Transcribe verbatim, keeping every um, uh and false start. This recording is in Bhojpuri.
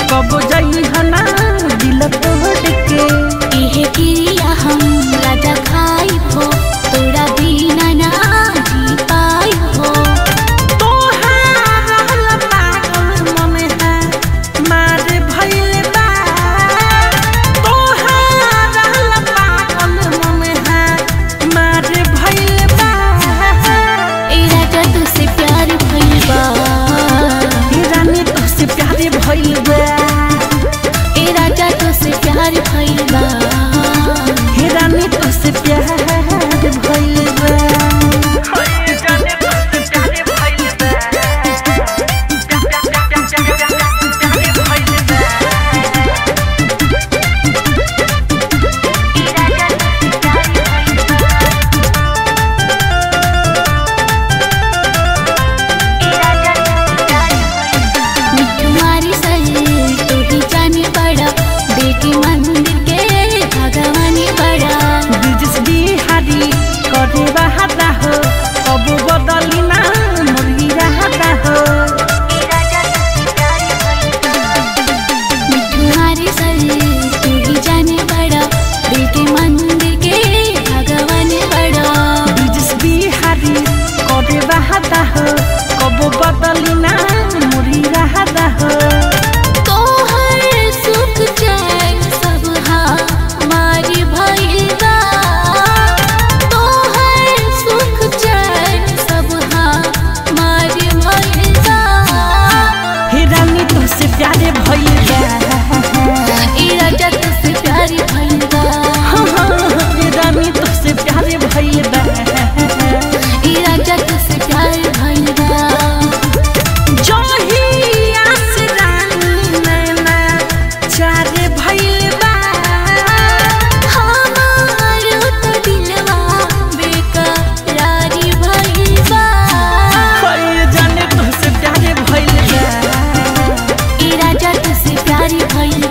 कब जाई हना दिल तोड़ के इहे क्रिया हम राजा खाई हो तोरा बिना ना जी पाई हो तोहार पागल मन है मारे भइल बा तोहार पागल मन है मारे भइल बा ए राजा तुझसे प्यार भइल बा ए रानी तुझसे प्यार भइल बा ए राजा तुझसे प्यार भइल बा हे रानी तुझसे प्यार भइल बा हे जाने तुझसे प्यार भइल बा प्यार भइल बा तुम्हारी सही तू ही जाने बड़ा बेटी मंदिर के भगवानी बड़ा ब्रिजेश बिहारी करे बहादा हो अब बदली ना मुर्गी रहता हो तुम्हारी सही तू ही जाने बड़ा बेटी मंदिर के भगवानी बड़ा ब्रिजेश बिहारी करे बहादा हो अब बदली ना मुर्गी रहता हो तोहर सुख चैन सब हमारी भइल बा तोहर सुख चैन सब हमारी भइल बा हे रानी तुझसे प्यार भइल बा ए राजा तुझसे प्यार भइल बा हाँ हाँ हे रानी तुझसे प्यार भइल बा ए राजा तुझसे प्यार भइल बा जहिया से रानी नैना चार भइल बा हमारो तो दिलवा बेकरारी भइल बा हे जाने तुझसे प्यार भइल बा ए राजा तुझसे प्यार भइल